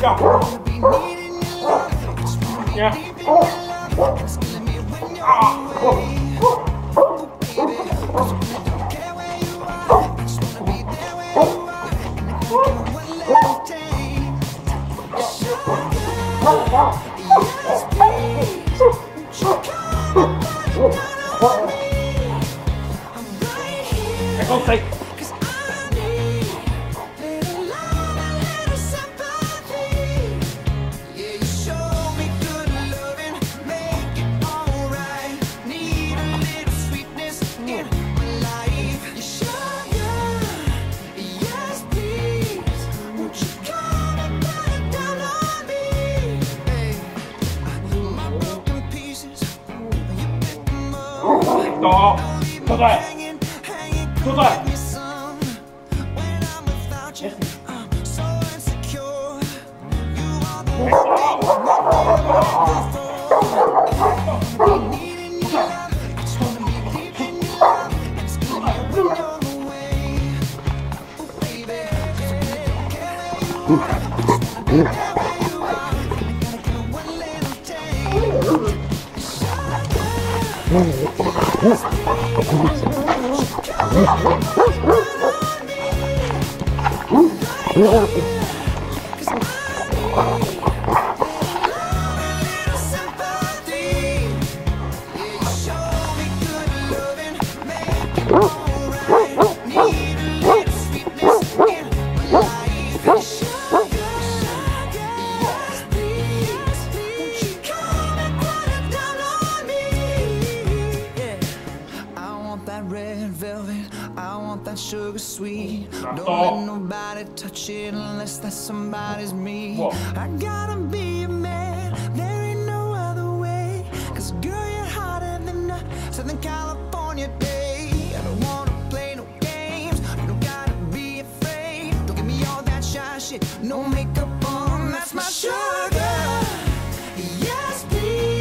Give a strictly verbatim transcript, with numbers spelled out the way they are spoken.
Yeah. I don't think. Đó, cho rồi, cho rồi. Sugar sweet, don't let nobody touch it unless that somebody's me. Whoa. I gotta be a man, there ain't no other way. Cause girl, you're hotter than a Southern California day. I don't wanna play no games, you don't gotta be afraid. Don't give me all that shy shit, no makeup on, that's my sugar. Yes, please.